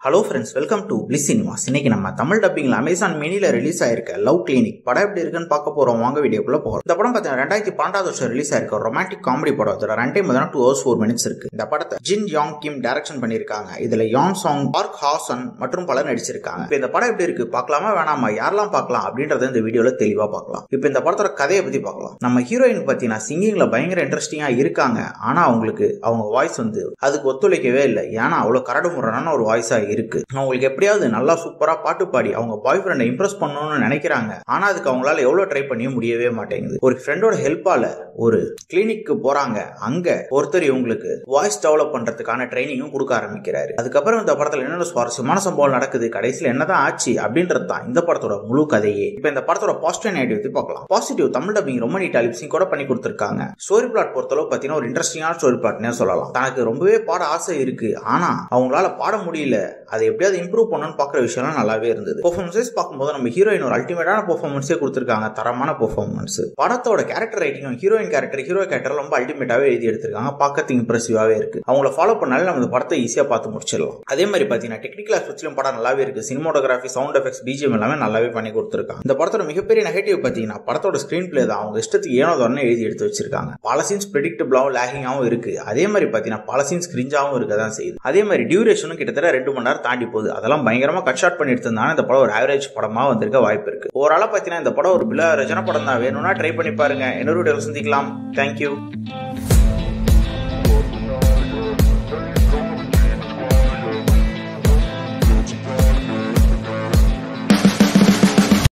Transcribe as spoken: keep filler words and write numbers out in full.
Hello friends, welcome to bliss cinemas. இன்னைக்கு நம்ம தமிழ் டப்பிங்ல அமேசான் மினில ரிலீஸ் ஆயிருக்க லவ் கிளினிக் படம் எப்படி இருக்குன்னு பார்க்க போறோம். வாங்க வீடியோக்குள்ள போகலாம். இந்த படம் பார்த்தீங்கன்னா ரெண்டாயிரத்தி பன்னெண்டாவது வருஷம் ரிலீஸ் ஆயிருக்க ரொமான்டிக் காமெடி படம். இதோட run time two hours four minutes இருக்கு. இந்த படத்தை ஜின் யாங் கிம் டைரக்ஷன் பண்ணிருக்காங்க. இதுல யாங் சாங், பார்க் ஹாசன் மற்றும் பலர் நடிச்சிருக்காங்க. இப்போ இந்த படம் எப்படி இருக்கு பார்க்கலாமா வேணாமா, யாரெல்லாம் பார்க்கலாம் அப்படின்றத இந்த வீடியோல தெளிவா பார்க்கலாம். இப்போ இந்த படத்தோட கதையை பத்தி பார்க்கலாம். நம்ம ஹீரோயின் பார்த்தீங்கன்னா சிங்கிங்ல பயங்கர இன்ட்ரெஸ்டிங்கா இருக்காங்க. ஆனா அவங்களுக்கு அவங்க வாய்ஸ் வந்து அதுக்கு ஒத்துழைக்கவே இல்லை. ஏன்னா அவ்வளவு கரடு முரடான ஒரு வாய்ஸா இருக்கு. அவங்களுக்கு எப்படியாவது நல்லா சூப்பரா பாட்டு பாடி அவங்க பாய் ஃப்ரெண்டை இம்ப்ரெஸ் பண்ணணும்னு நினைக்கிறாங்க. ஆனா அதுக்கு அவங்களால எவ்வளவு ட்ரை பண்ணியும் முடியவே மாட்டேங்குது. ஒரு ஃப்ரெண்டோட ஹெல்ப்பால ஒரு கிளினிக்கு போறாங்க. அங்க ஒருத்தர் இவங்களுக்கு வாய்ஸ் டெவலப் பண்றதுக்கான ட்ரைனிங்கும் கொடுக்க ஆரம்பிக்கிறாரு. அதுக்கப்புறம் இந்த படத்துல என்னென்ன சுவாரஸ்யமான சம்பவம் நடக்குது, கடைசியில் என்னதான் ஆச்சு அப்படின்றது தான் இந்த படத்தோட முழு கதையே. இப்ப இந்த படத்தோட பாசிட்டிவ் நெகட்டிவ் பத்தி பார்க்கலாம். பாசிட்டிவ், தமிழ் டப்பிங் ரொம்ப நீட்டா லிப்சிங் கூட பண்ணி கொடுத்திருக்காங்க. ஸ்டோரி பிளாட் பொறுத்தளவு பாத்தீங்கன்னா ஒரு இன்ட்ரெஸ்டிங்கான ஸ்டோரி பிளாட்னே சொல்லலாம். தனக்கு ரொம்பவே பாட ஆசை இருக்கு, ஆனா அவங்களால பாட முடியல. அதை எப்படியாவது இம்ப்ரூவ் பண்ணணும்னு பாக்குற விஷயம் நல்லாவே இருந்தது. பெர்ஃபார்மன்ஸ் பார்க்கும்போது நம்ம ஹீரோயின் ஒரு அல்டிமேட்டான பெர்ஃபார்மன்ஸே கொடுத்திருக்காங்க. தரமான பெர்ஃபார்மன்ஸ். படத்தோட character writing, heroine character hero character ரொம்ப அல்டிமேட்டாவே எழுதி எடுத்திருக்காங்க. பார்க்கறதுக்கு இம்ப்ரெசிவாவே இருக்கு. அவங்கள ஃபாலோ பண்ணாலே நம்ம இந்த படத்தை ஈஸியா பார்த்து முடிச்சிடலாம். அதே மாதிரி பாத்தீங்கன்னா டெக்னிக்கல் ஆஸ்பெக்ட்ஸ்லயும் படம் நல்லாவே இருக்கு. சினிமாட்டோகிராஃபி, சவுண்ட் எஃபெக்ட்ஸ், பிஜிஎம் எல்லாமே நல்லாவே பண்ணி கொடுத்திருக்காங்க. இந்த படத்தோட மிகப்பெரிய நெகட்டிவ் பாத்தீங்கன்னா படத்தோட ஸ்கிரீன் பிளே தான். அவங்க இஷ்டத்துக்கு ஏனோ தானே எழுதி எடுத்து வச்சிருக்காங்க. பல சீன்ஸ் பிரெடிக்டபிளாவும் லேகிங்காவும் இருக்கு. அதே மாதிரி பாத்தீங்கன்னா பல சீன்ஸ் கிரிஞ்சாவும் இருக்கதான் செய்யுது. அதே மாதிரி டியூரேஷனும் கிட்டத்தட்ட ரெண்டு மணி நேரம் தாண்டி போகுது. அதெல்லாம் பயங்கரமா கட் ஷாட் பண்ணி எடுத்திருந்தாங்க. இந்த படம் ஒரு ஆவரேஜ் படமா வந்திருக்க வாய்ப்பு இருக்கு. ஓவராலா பாத்தீங்கன்னா இந்த படம் ஒரு பில ரஜன படம் தான். வேணும்னா ட்ரை பண்ணி பாருங்க. இன்னொரு வீடியோல சந்திக்கலாம். தேங்க்யூ.